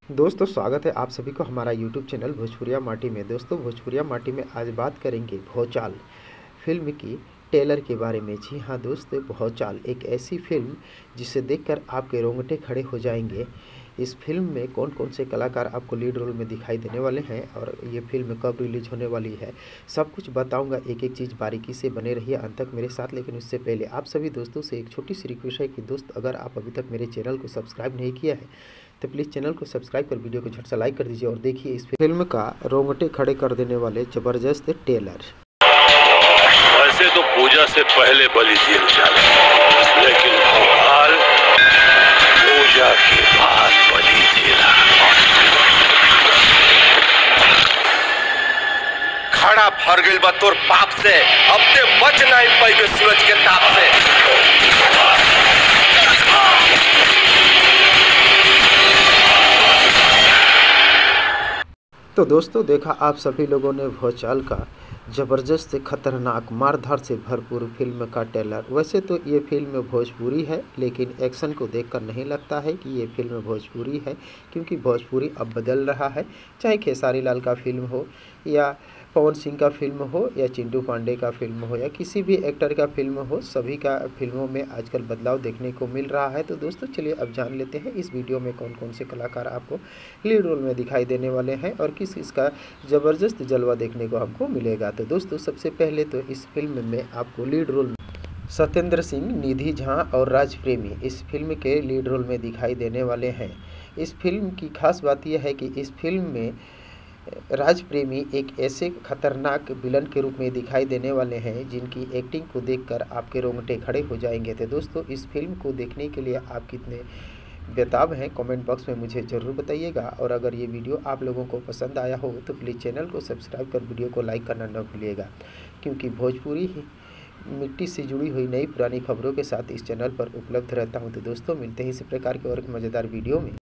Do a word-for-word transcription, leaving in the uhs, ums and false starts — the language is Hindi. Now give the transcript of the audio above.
दोस्तों स्वागत है आप सभी को हमारा यूट्यूब चैनल भोजपुरिया माटी में। दोस्तों भोजपुरिया माटी में आज बात करेंगे भौचाल फिल्म की ट्रेलर के बारे में। जी हाँ दोस्तों, भौचाल एक ऐसी फिल्म जिसे देखकर आपके रोंगटे खड़े हो जाएंगे। इस फिल्म में कौन कौन से कलाकार आपको लीड रोल में दिखाई देने वाले हैं और ये फिल्म कब रिलीज होने वाली है, सब कुछ बताऊंगा। एक एक चीज़ बारीकी से बने रहिए अंत तक मेरे साथ। लेकिन उससे पहले आप सभी दोस्तों से एक छोटी सी रिक्वेस्ट है कि दोस्त, अगर आप अभी तक मेरे चैनल को सब्सक्राइब नहीं किया है तो प्लीज़ चैनल को सब्सक्राइब कर वीडियो को झट से लाइक कर दीजिए और देखिए इस फिल्म का रोंगटे खड़े कर देने वाले ज़बरदस्त ट्रेलर। वैसे तो पूजा से पहले बलि दिया जाता, लेकिन भोपाल पूजा के बाद बलि दिया। खड़ा फर गइल बा तोर पाप से, अब ते बच नहीं पाइबे सूरज के ताप से। तो दोस्तों देखा आप सभी लोगों ने भौचाल का ज़बरदस्त खतरनाक मारधार से भरपूर फिल्म का ट्रेलर। वैसे तो ये फिल्म भोजपुरी है, लेकिन एक्शन को देखकर नहीं लगता है कि ये फिल्म भोजपुरी है, क्योंकि भोजपुरी अब बदल रहा है। चाहे खेसारी लाल का फिल्म हो या पवन सिंह का फिल्म हो या चिंटू पांडे का फिल्म हो या किसी भी एक्टर का फिल्म हो, सभी का फिल्मों में आजकल बदलाव देखने को मिल रहा है। तो दोस्तों चलिए अब जान लेते हैं इस वीडियो में कौन कौन से कलाकार आपको लीड रोल में दिखाई देने वाले हैं और किस इसका ज़बरदस्त जलवा देखने को हमको मिलेगा। तो दोस्तों सबसे पहले तो इस फिल्म में आपको लीड रोल में सत्येंद्र सिंह, निधि झा और राज प्रेमी इस फिल्म के लीड रोल में दिखाई देने वाले हैं। इस फिल्म की खास बात यह है कि इस फिल्म में राज प्रेमी एक ऐसे खतरनाक विलन के रूप में दिखाई देने वाले हैं जिनकी एक्टिंग को देखकर आपके रोंगटे खड़े हो जाएंगे। तो दोस्तों इस फिल्म को देखने के लिए आप कितने बेताब हैं कमेंट बॉक्स में मुझे ज़रूर बताइएगा। और अगर ये वीडियो आप लोगों को पसंद आया हो तो प्लीज़ चैनल को सब्सक्राइब कर वीडियो को लाइक करना न भूलिएगा, क्योंकि भोजपुरी ही मिट्टी से जुड़ी हुई नई पुरानी खबरों के साथ इस चैनल पर उपलब्ध रहता हूँ। तो दोस्तों मिलते हैं इसी प्रकार के और एक मज़ेदार वीडियो में।